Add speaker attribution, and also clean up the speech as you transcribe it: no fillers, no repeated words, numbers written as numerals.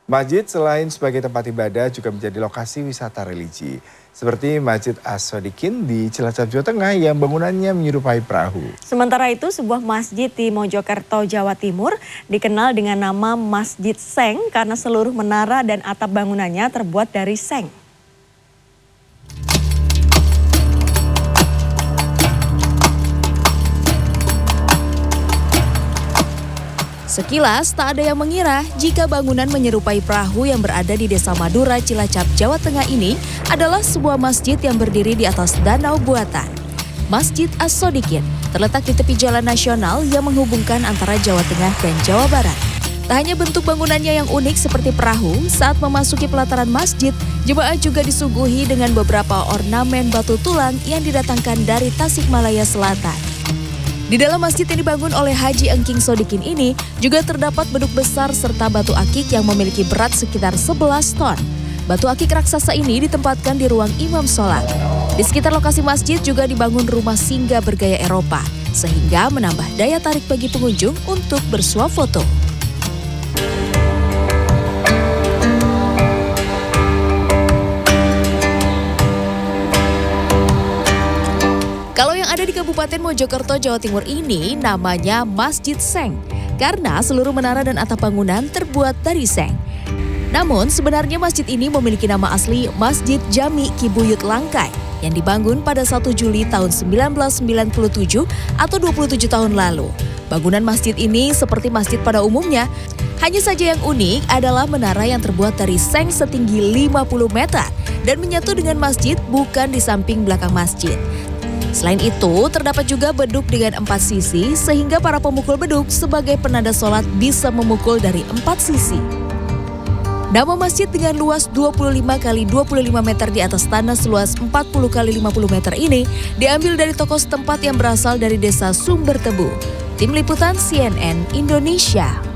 Speaker 1: Masjid selain sebagai tempat ibadah juga menjadi lokasi wisata religi. Seperti Masjid As-Sodikin di Cilacap, Jawa Tengah yang bangunannya menyerupai perahu.
Speaker 2: Sementara itu sebuah masjid di Mojokerto, Jawa Timur dikenal dengan nama Masjid Seng karena seluruh menara dan atap bangunannya terbuat dari seng. Sekilas tak ada yang mengira jika bangunan menyerupai perahu yang berada di Desa Madura, Cilacap, Jawa Tengah ini adalah sebuah masjid yang berdiri di atas danau buatan. Masjid As-Sodikin terletak di tepi jalan nasional yang menghubungkan antara Jawa Tengah dan Jawa Barat. Tak hanya bentuk bangunannya yang unik seperti perahu, saat memasuki pelataran masjid, jemaah juga disuguhi dengan beberapa ornamen batu tulang yang didatangkan dari Tasikmalaya Selatan. Di dalam masjid yang dibangun oleh Haji Engking Sodikin ini juga terdapat beduk besar serta batu akik yang memiliki berat sekitar 11 ton. Batu akik raksasa ini ditempatkan di ruang imam sholat. Di sekitar lokasi masjid juga dibangun rumah singgah bergaya Eropa, sehingga menambah daya tarik bagi pengunjung untuk bersuah foto. Kalau yang ada di Kabupaten Mojokerto, Jawa Timur ini namanya Masjid Seng karena seluruh menara dan atap bangunan terbuat dari seng. Namun sebenarnya masjid ini memiliki nama asli Masjid Jami Kibuyut Langkai yang dibangun pada 1 Juli tahun 1997 atau 27 tahun lalu. Bangunan masjid ini seperti masjid pada umumnya, hanya saja yang unik adalah menara yang terbuat dari seng setinggi 50 meter dan menyatu dengan masjid bukan di samping belakang masjid. Selain itu, terdapat juga beduk dengan 4 sisi sehingga para pemukul beduk sebagai penanda sholat bisa memukul dari 4 sisi. Nama masjid dengan luas 25 x 25 meter di atas tanah seluas 40 x 50 meter ini diambil dari tokoh setempat yang berasal dari desa Sumber Tebu. Tim Liputan CNN Indonesia.